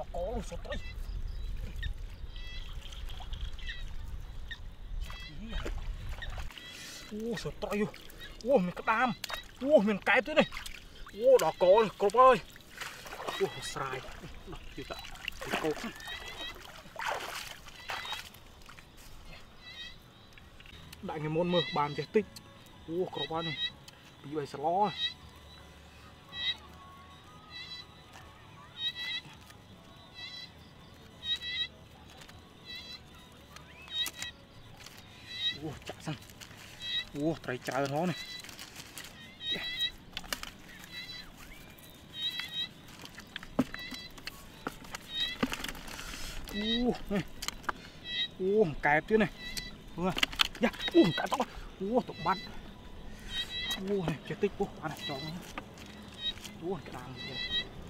đỏ có luôn số tới. Số tới. Mình cái đam. Mình cái thế này. Đỏ có này, cột ơi. Xài. Đỏ chưa tạ. Cột. Đại ngày môn mơ bàn giải tích. Cột bao này. Bị bày sẽ lo. Chạy sang. Thấy trái nó này. Này. Cái tuyến này. Dạ, cái tóc. Tụi bắt. Này, cái tích này cho nó. Cái đàn này.